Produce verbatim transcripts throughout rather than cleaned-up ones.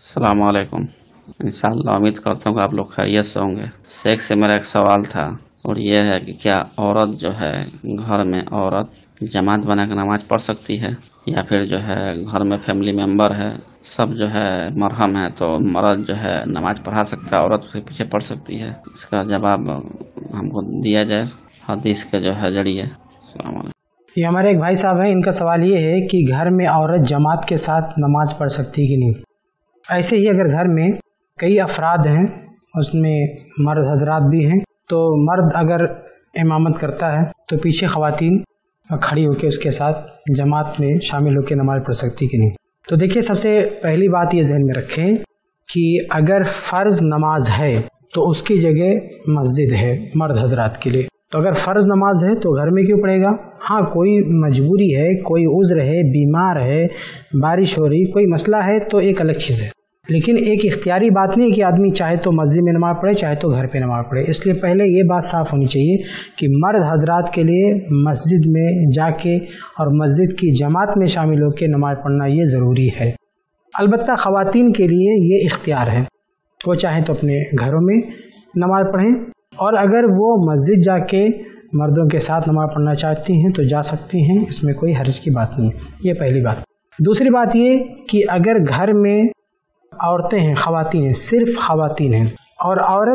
السلام علیکم۔ انشاءاللہ امید کرتا ہوں کہ آپ لوگ خیریت سے ہوں گے۔ شیخ سے میرا ایک سوال تھا اور یہ ہے کہ کیا عورت جو ہے گھر میں عورت جماعت بنا کے نماز پڑھ سکتی ہے، یا پھر جو ہے گھر میں فیملی ممبر ہے سب جو ہے مرہم ہے تو مرد جو ہے نماز پڑھا سکتا ہے، عورت اس کے پیچھے پڑھ سکتی ہے؟ اس کا جواب ہم کو دیا جائے حدیث کے جو ہے ذریعے۔ السلام علیکم۔ یہ ہمارے ایک بھائی صاحب ہیں، ان کا سوال یہ ہے کہ گھر میں عورت جماعت کے ساتھ نماز پڑھ سکتی کہ نہیں۔ ایسے ہی اگر گھر میں کئی افراد ہیں، اس میں مرد حضرات بھی ہیں، تو مرد اگر امامت کرتا ہے تو پیچھے خواتین کھڑی ہو کے اس کے ساتھ جماعت میں شامل ہو کے نماز پڑھ سکتی کہ نہیں۔ تو دیکھیے، سب سے پہلی بات یہ ذہن میں رکھیں کہ اگر فرض نماز ہے تو اس کی جگہ مسجد ہے مرد حضرات کے لیے۔ تو اگر فرض نماز ہے تو گھر میں کیوں پڑھے گا؟ ہاں، کوئی مجبوری ہے، کوئی عذر ہے، بیمار ہے، بارش ہو رہی، کوئی مسئلہ ہے تو ایک الگ چیز ہے، لیکن ایک اختیاری بات نہیں کہ آدمی چاہے تو مسجد میں نماز پڑھے چاہے تو گھر پہ نماز پڑھے۔ اس لیے پہلے یہ بات صاف ہونی چاہیے کہ مرد حضرات کے لیے مسجد میں جا کے اور مسجد کی جماعت میں شامل ہو کے نماز پڑھنا یہ ضروری ہے۔ البتہ خواتین کے لیے یہ اختیار ہے، وہ چاہیں تو اپنے گھروں میں نماز پڑھیں، اور اگر وہ مسجد جا کے مردوں کے ساتھ نماز پڑھنا چاہتی ہیں تو جا سکتی ہیں، اس میں کوئی حرج کی بات نہیں ہے۔ یہ پہلی بات۔ دوسری بات یہ کہ اگر گھر میں عورتیں ہیں، خواتین ہیں، صرف خواتین ہیں، اور عورت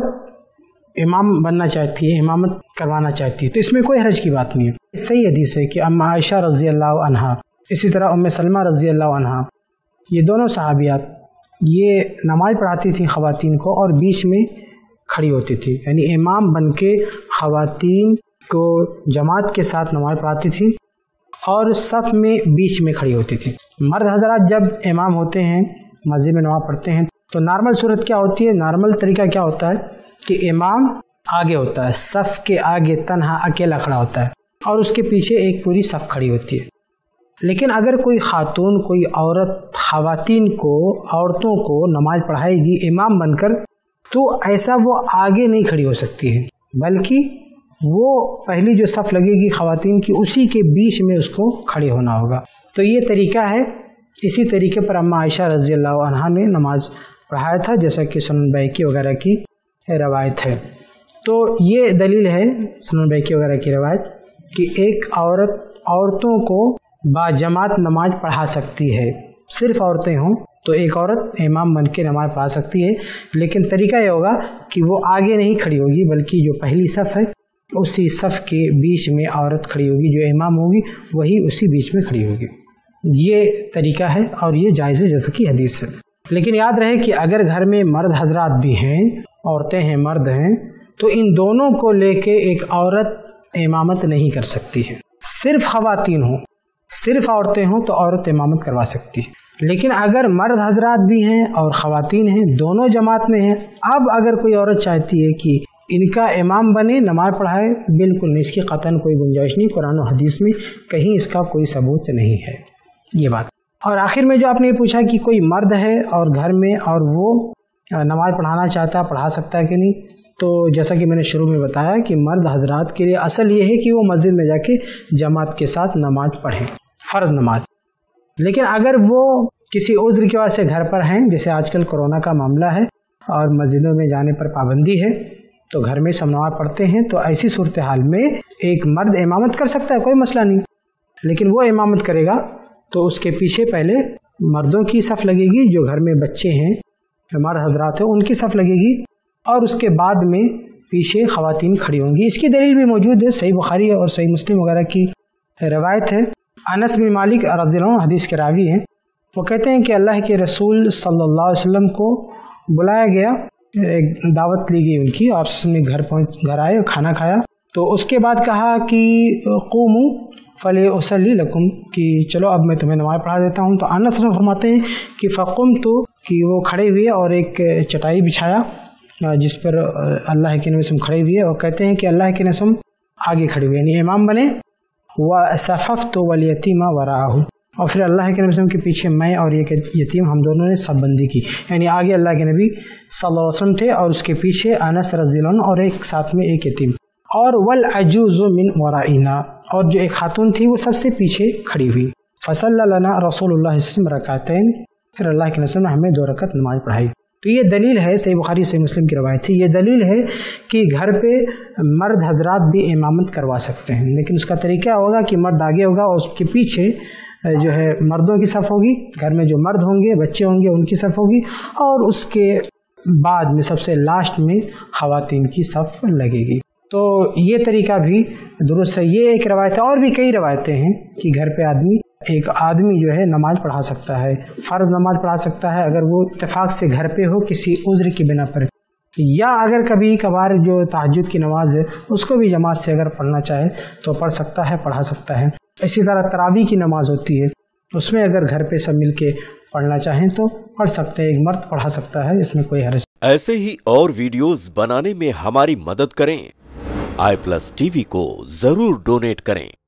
امام بننا چاہتی ہے، امامت کروانا چاہتی ہے، تو اس میں کوئی حرج کی بات نہیں ہے۔ صحیح حدیث ہے کہ ام عائشہ رضی اللہ عنہا، اسی طرح ام سلمہ رضی اللہ عنہا، یہ دونوں صحابیات یہ نماز پڑھاتی تھیں خواتین کو اور بیچ میں کھڑی ہوتی تھی، یعنی امام بن کے خواتین کو جماعت کے ساتھ نماز پڑھاتی تھی اور صف میں بیچ میں کھڑی ہوتی تھی۔ مرد حضرات جب امام ہوتے ہیں، مسجد میں نماز پڑھتے ہیں، تو نارمل صورت کیا ہوتی ہے؟ نارمل طریقہ کیا ہوتا ہے کہ امام آگے ہوتا ہے، صف کے آگے تنہا اکیلا کھڑا ہوتا ہے، اور اس کے پیچھے ایک پوری صف کھڑی ہوتی ہے۔ لیکن اگر کوئی خاتون، کوئی عورت خواتین کو، عورتوں کو نماز پڑھائے گی امام بن کر، تو ایسا وہ آگے نہیں کھڑی ہو سکتی ہے، بلکہ وہ پہلی جو صف لگے گی خواتین کی، اسی کے بیچ میں اس کو کھڑے ہونا ہوگا۔ تو یہ طریقہ ہے۔ اسی طریقے پر اما عائشہ رضی اللہ عنہا نے نماز پڑھایا تھا، جیسا کہ سنن بیہقی وغیرہ کی روایت ہے۔ تو یہ دلیل ہے سنن بیہقی وغیرہ کی روایت کہ ایک عورت عورتوں کو باجماعت نماز پڑھا سکتی ہے۔ صرف عورتیں ہوں تو ایک عورت امام بن کے نماز پڑھا سکتی ہے، لیکن طریقہ یہ ہوگا کہ وہ آگے نہیں کھڑی ہوگی، بلکہ جو پہلی صف ہے اسی صف کے بیچ میں عورت کھڑی ہوگی، جو امام ہوگی وہی اسی بیچ میں کھڑی ہوگی۔ یہ طریقہ ہے اور یہ جائز ہے، جیسا کہ حدیث ہے۔ لیکن یاد رہے کہ اگر گھر میں مرد حضرات بھی ہیں، عورتیں ہیں، مرد ہیں، تو ان دونوں کو لے کے ایک عورت امامت نہیں کر سکتی ہے۔ صرف خواتین ہوں، صرف عورتیں ہوں تو عورت امامت کروا سکتی ہے، لیکن اگر مرد حضرات بھی ہیں اور خواتین ہیں، دونوں جماعت میں ہیں، اب اگر کوئی عورت چاہتی ہے کہ ان کا امام بنے، نماز پڑھائے، بالکل نہیں، اس کی قطعاً کوئی گنجائش نہیں، قرآن و حدیث میں کہیں اس کا کوئی ثبوت نہیں ہے یہ بات۔ اور آخر میں جو آپ نے پوچھا کہ کوئی مرد ہے اور گھر میں اور وہ نماز پڑھانا چاہتا ہے، پڑھا سکتا ہے کہ نہیں، تو جیسا کہ میں نے شروع میں بتایا کہ مرد حضرات کے لیے اصل یہ ہے کہ وہ مسجد میں جا کے جماعت کے ساتھ نماز پڑھیں، فرض نماز۔ لیکن اگر وہ کسی عذر کی وجہ سے گھر پر ہیں، جیسے آج کل کورونا کا معاملہ ہے اور مسجدوں میں جانے پر پابندی ہے، تو گھر میں سب نماز پڑھتے ہیں، تو ایسی صورتحال میں ایک مرد امامت کر سکتا ہے، کوئی مسئلہ نہیں، لیکن وہ امامت کرے گا تو اس کے پیچھے پہلے مردوں کی صف لگے گی، جو گھر میں بچے ہیں، مرد حضرات ہیں، ان کی صف لگے گی، اور اس کے بعد میں پیچھے خواتین کھڑی ہوں گی۔ اس کی دلیل بھی موجود ہے، صحیح بخاری اور صحیح مسلم وغیرہ کی روایت ہے۔ انس بن مالک رضی اللہ عنہ حدیث کے راوی ہیں، وہ کہتے ہیں کہ اللہ کے رسول صلی اللہ علیہ وسلم کو بلایا گیا، ایک دعوت لی گئی ان کی، آپ نے گھر پہنچ گھر آئے، کھانا کھایا، تو اس کے بعد کہا کہ قوموا فلیصلی لکم، کہ چلو اب میں تمہیں نماز پڑھا دیتا ہوں۔ تو انس فرماتے ہیں کہ فقمت، کہ وہ کھڑے ہوئے اور ایک چٹائی بچھایا جس پر اللہ کے نبی کھڑے ہوئے، اور کہتے ہیں کہ اللہ کے نبی آگے کھڑے ہوئے، یعنی امام بنے، وصففت والیتیم وراءہ، اور پھر اللہ کے نبی کے پیچھے میں اور یہ یتیم ہم دونوں نے صف بندی کی، یعنی آگے اللہ کے نبی صلی اللہ علیہ وسلم تھے اور اس کے پیچھے انس رضی اللہ عنہ اور ایک ساتھ میں ایک یتیم، اور والعجوز من ورائنا، اور جو ایک خاتون تھی وہ سب سے پیچھے کھڑی ہوئی۔ فصلی لنا رسول اللہ صلی اللہ علیہ وسلم رکعتین، फिर अल्लाह के रसूल ने हमें दो रकात नमाज पढ़ाई। तो ये दलील है, सही बुखारी सही मुस्लिम की रवायत है, ये दलील है कि घर पे मर्द हजरात भी इमामत करवा सकते हैं, लेकिन उसका तरीका होगा कि मर्द आगे होगा और उसके पीछे जो है मर्दों की सफ़ होगी, घर में जो मर्द होंगे बच्चे होंगे उनकी सफ़ होगी, और उसके बाद में सबसे लास्ट में ख़वातीन की सफ़ लगेगी। तो ये तरीका भी दुरुस्त है। ये एक रवायत है, और भी कई रवायतें हैं कि घर पे आदमी एक आदमी जो है नमाज पढ़ा सकता है, फ़र्ज़ नमाज पढ़ा सकता है अगर वो इत्तेफाक से घर पे हो किसी उज़्र की बिना पर, या अगर कभी कभार जो तहज्जुद की नमाज है उसको भी जमात से अगर पढ़ना चाहे तो पढ़ सकता है, पढ़ा सकता है। इसी तरह तरावी की नमाज होती है, उसमें अगर घर पे सब मिल के पढ़ना चाहें तो पढ़ सकते हैं, एक मर्द पढ़ा सकता है, इसमें कोई हर्ज। ऐसे ही और वीडियोस बनाने में हमारी मदद करें। आई प्लस टीवी को जरूर डोनेट करें।